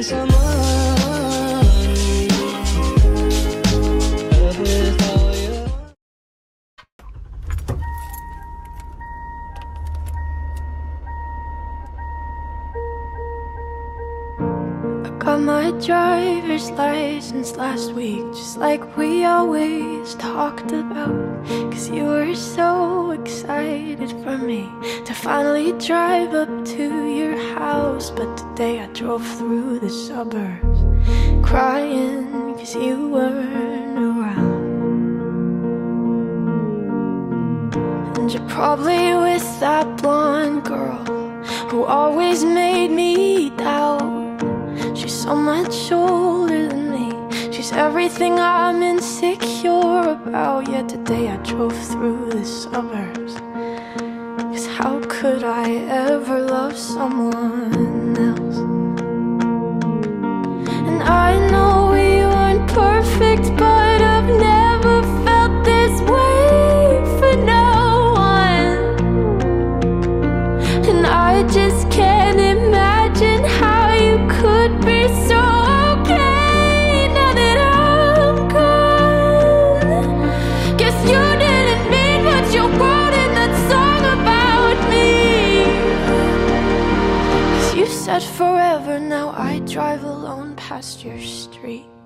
sama. Got my driver's license last week, just like we always talked about. Cause you were so excited for me to finally drive up to your house. But today I drove through the suburbs crying cause you weren't around. And you're probably with that blonde girl who always made me doubt. She's so much older than me, she's everything I'm insecure about. Yet today I drove through the suburbs, cause how could I ever love someone else? And I know we weren't perfect, but I've never felt this way for no one. And I just can't imagine how you could be so okay now that I'm gone. Guess you didn't mean what you wrote in that song about me. Cause you said forever, now I drive alone past your street.